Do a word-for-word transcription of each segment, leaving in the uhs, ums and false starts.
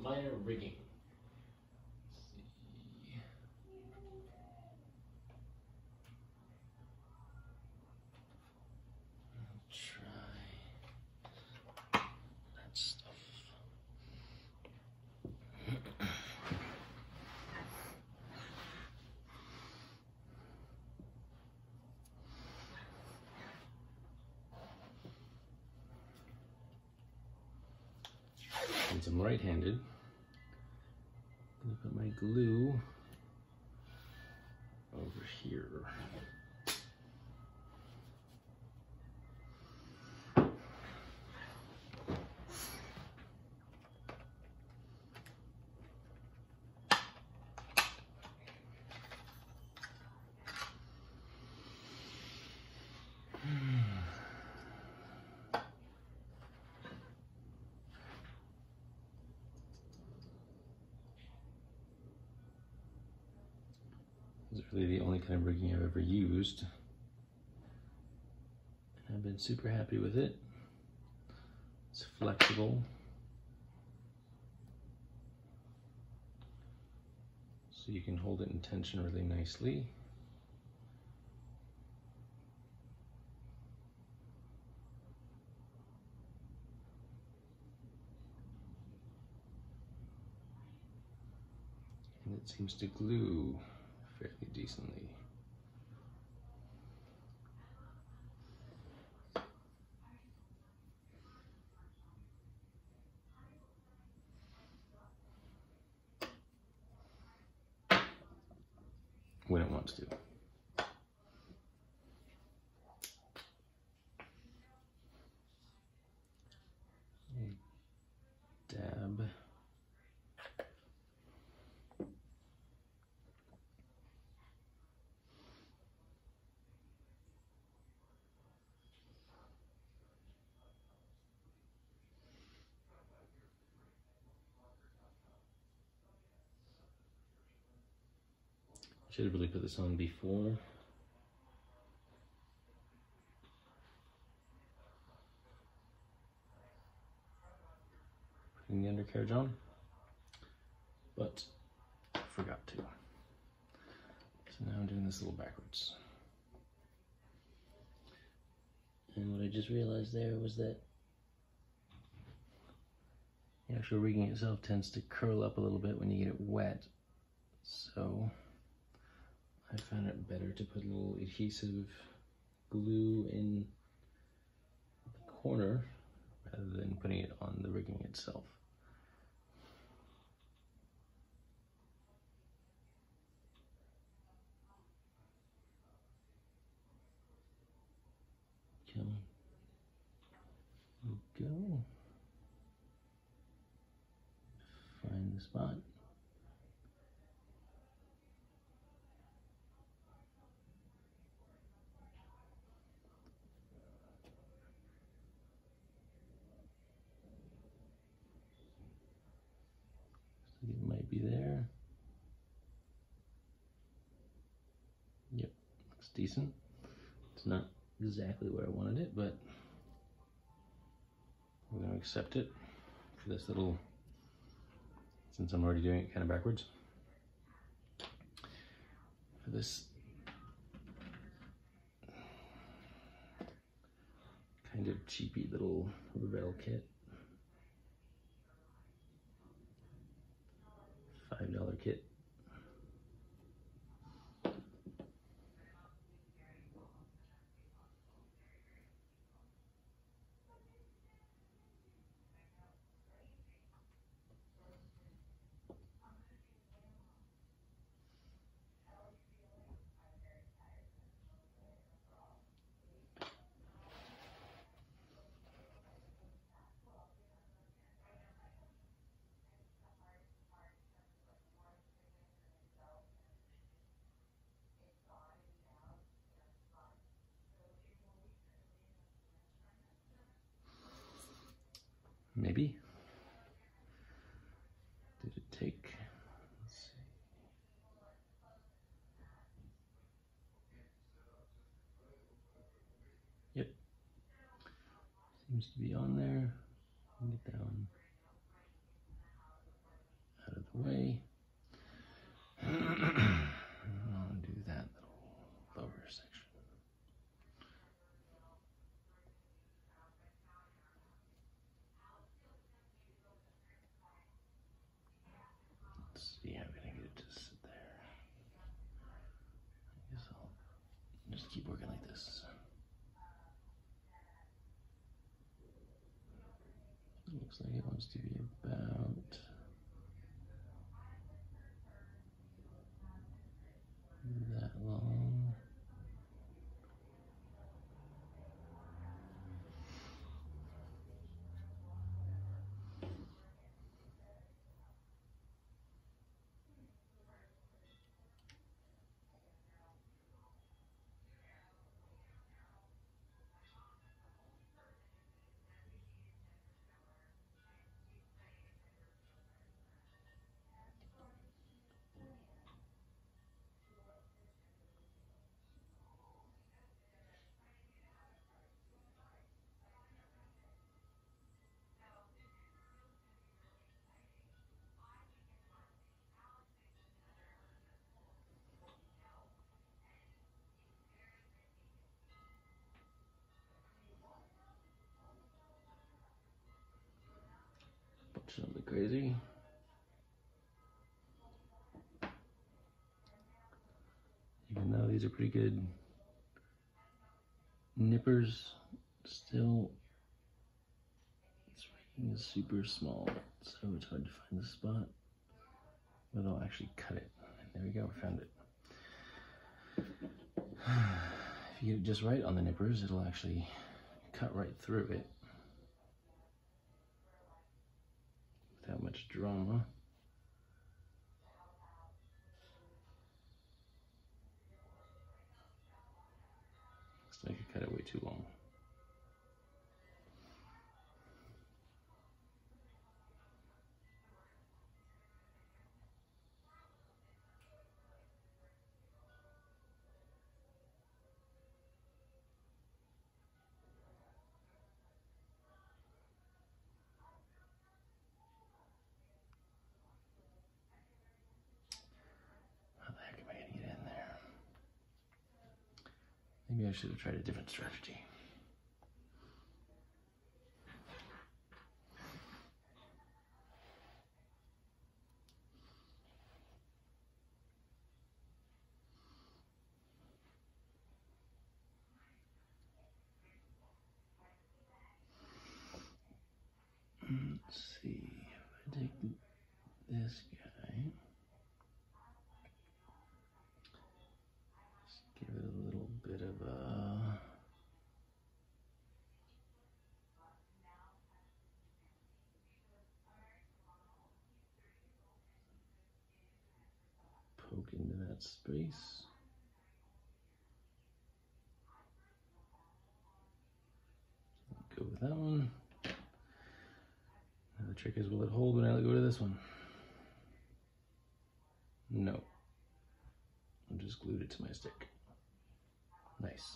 minor rigging. Since I'm right-handed, I'm gonna put my glue over here. This is really the only kind of rigging I've ever used. And I've been super happy with it. It's flexible. So you can hold it in tension really nicely. And it seems to glue fairly decently. When it wants to. Dab. Should have really put this on before. Putting the undercarriage on, but I forgot to. So now I'm doing this a little backwards. And what I just realized there was that the actual rigging itself tends to curl up a little bit when you get it wet. So I found it better to put a little adhesive glue in the corner rather than putting it on the rigging itself. Come on. There we go. Find the spot. It might be there. Yep, looks decent. It's not exactly where I wanted it, but we're going to accept it for this little, since I'm already doing it kind of backwards. For this kind of cheapy little Rebel kit. five dollar kit. Maybe. Did it take? Let's see. Yep. Seems to be on there. Get down. out of the way. I'll do that little lower section. Let's see how can I get it to sit there. I guess I'll just keep working like this. Looks like it wants to be about that long. Something crazy. Even though these are pretty good nippers, still this ring is super small, so it's hard to find the spot. But I'll actually cut it. There we go, found it. If you get it just right on the nippers, it'll actually cut right through it without much drama. Looks like I cut it way too long. Maybe I should have tried a different strategy. Let's see, if I take this guy, just give it a little bit of a poke into that space. Go with that one. Now the trick is, will it hold when I go to this one? No. I just glued it to my stick. Nice.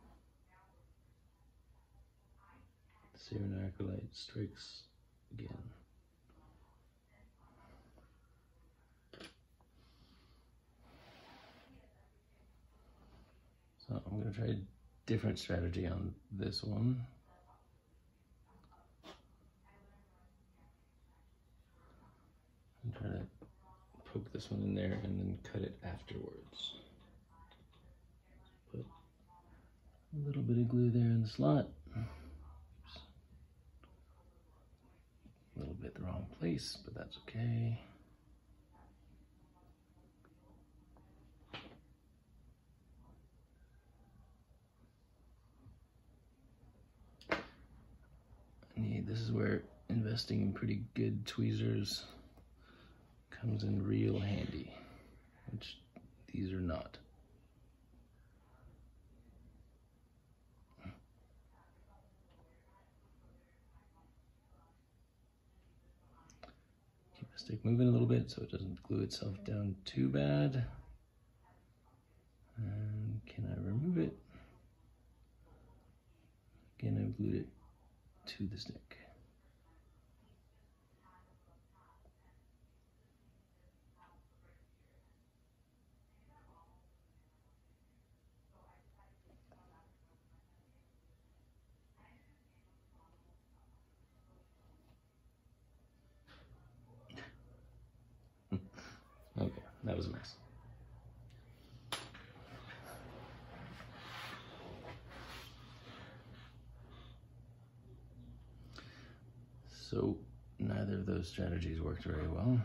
Serum acrylite strikes again. So I'm going to try a different strategy on this one. And try to poke this one in there and then cut it afterwards. Put a little bit of glue there in the slot. Oops. A little bit the wrong place, but that's okay. Need, this is where investing in pretty good tweezers comes in real handy, which these are not. Keep the stick moving a little bit so it doesn't glue itself down too bad. And can I remove it? Again, I've glued it to the stick. that was a mess. So neither of those strategies worked very well.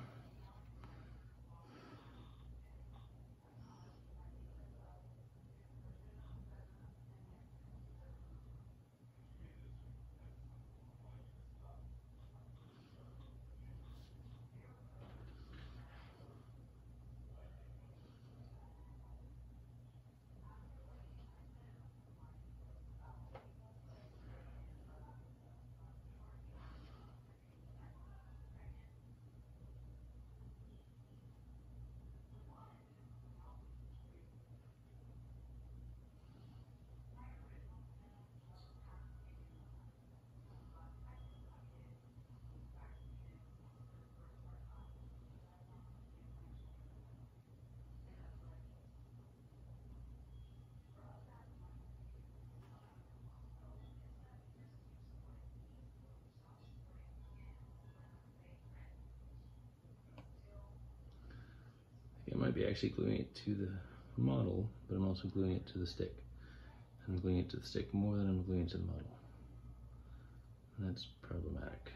I might be actually gluing it to the model, but I'm also gluing it to the stick. I'm gluing it to the stick more than I'm gluing it to the model. And that's problematic.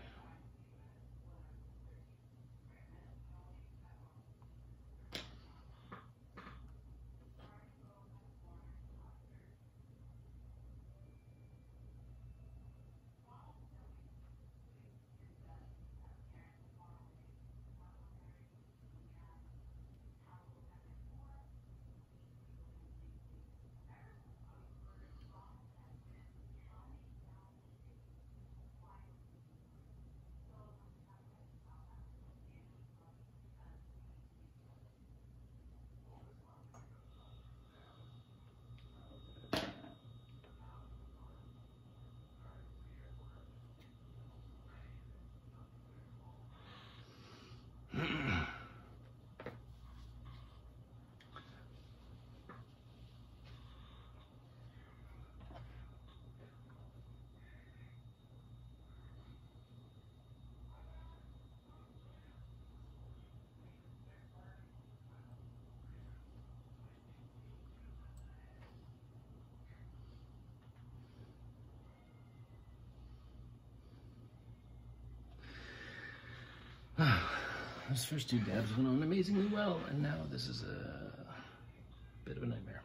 Those first two dabs went on amazingly well, and now this is a bit of a nightmare.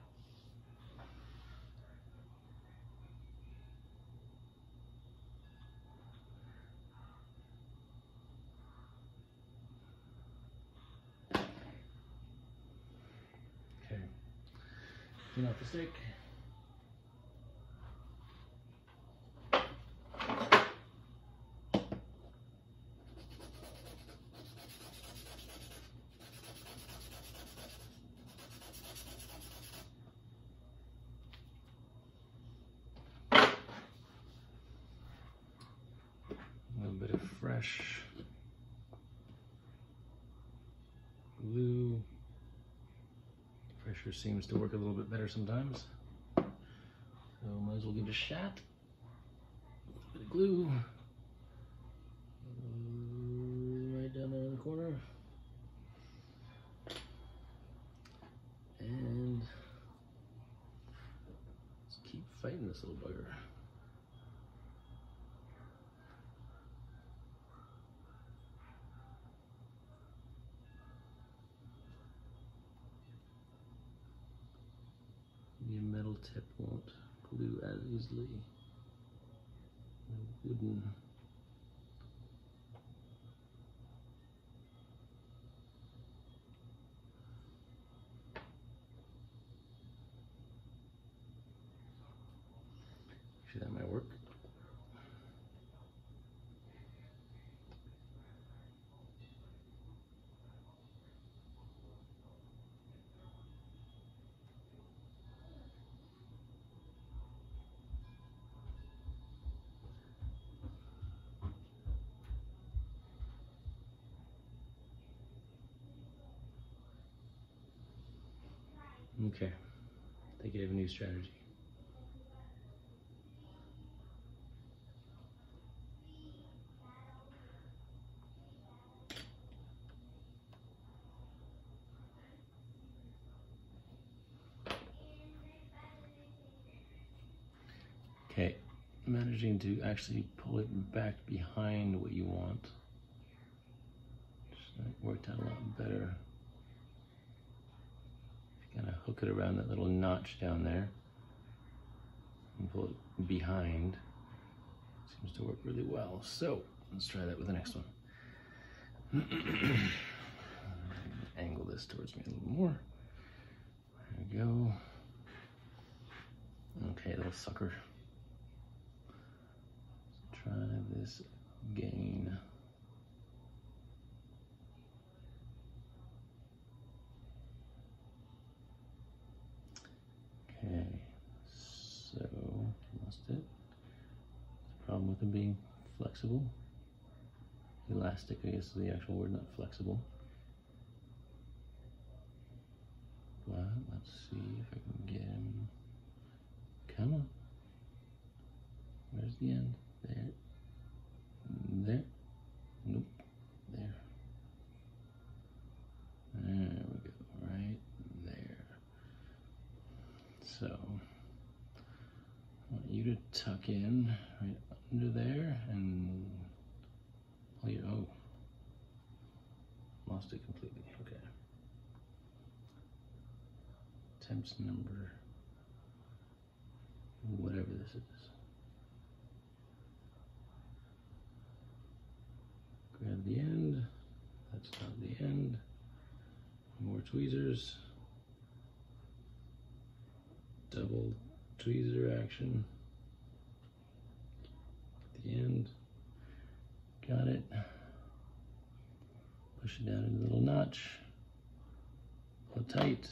Okay, clean off the stick. Fresh glue. Pressure seems to work a little bit better sometimes, so might as well give it a shot. A bit of glue right down there in the corner, and let's keep fighting this little bugger. The metal tip won't glue as easily. The wooden. Actually, that might work. Okay, I think I have a new strategy. Okay, managing to actually pull it back behind what you want. Just, that worked out a lot better. Kind of hook it around that little notch down there and pull it behind. Seems to work really well. So let's try that with the next one. Angle this towards me a little more. There we go. Okay, little sucker. Let's try this again. Okay, so lost it. The problem with them being flexible. Elastic, I guess is the actual word, not flexible. But let's see if I can get him. Come on. Where's the end? There. There. Nope. There. There we go. Right there. So, I want you to tuck in right under there and pull your, oh, lost it completely. Okay. Attempts number, whatever this is. Grab the end. That's not the end. More tweezers. Double tweezer action. At the end. Got it. Push it down into the little notch. Pull it tight.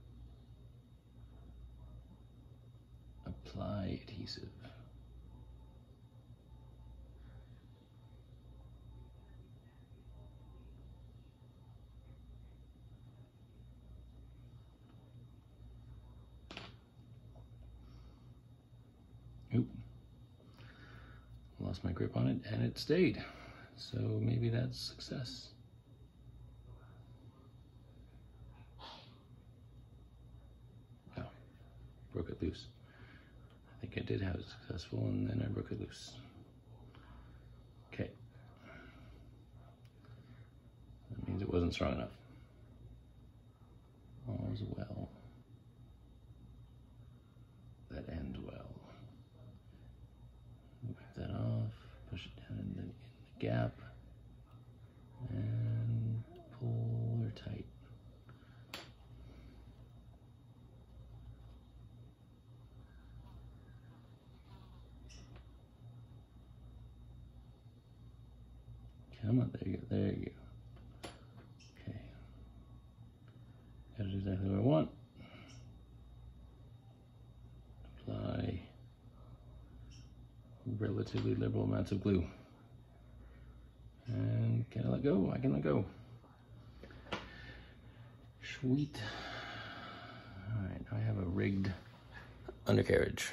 Apply adhesive. Oop. Lost my grip on it and it stayed. So maybe that's success. Oh, broke it loose. I think I did have it successful and then I broke it loose. Okay. That means it wasn't strong enough. All's well that ends well. Move that off, push it down in the, in the gap, and pull her tight. Come on, there you go, there you go. Okay. Got it exactly what I want. Apply relatively liberal amounts of glue. And can I let go? I can let go. Sweet. All right, now I have a rigged undercarriage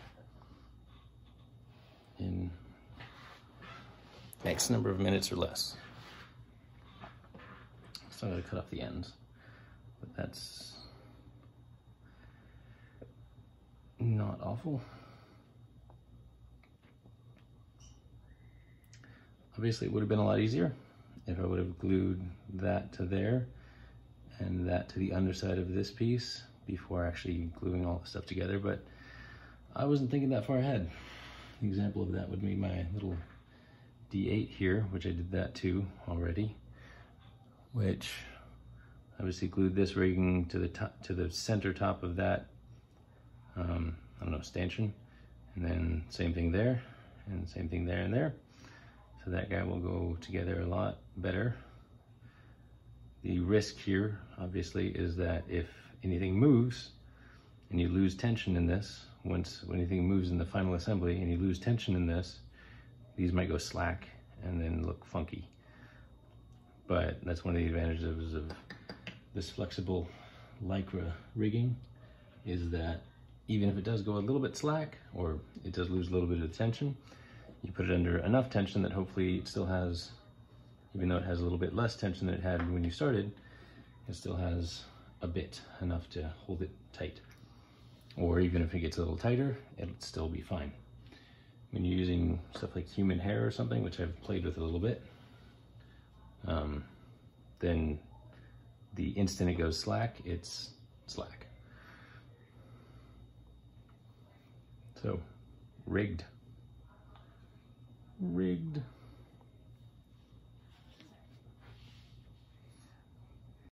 in X number of minutes or less. So I'm gonna cut off the ends, but that's not awful. Obviously it would have been a lot easier if I would have glued that to there and that to the underside of this piece before actually gluing all the stuff together, but I wasn't thinking that far ahead. An example of that would be my little D eight here, which I did that to already, which obviously glued this rigging to the top, to the center top of that, um, I don't know, stanchion, and then same thing there, and same thing there and there. So that guy will go together a lot better. The risk here, obviously, is that if anything moves and you lose tension in this, once when anything moves in the final assembly and you lose tension in this, these might go slack and then look funky. But that's one of the advantages of this flexible Lycra rigging, is that even if it does go a little bit slack or it does lose a little bit of tension, you put it under enough tension that hopefully it still has, even though it has a little bit less tension than it had when you started, it still has a bit, enough to hold it tight. Or even if it gets a little tighter, it'll still be fine. when you're using stuff like human hair or something, which I've played with a little bit, um, then the instant it goes slack, it's slack. So, rigged. Rigged.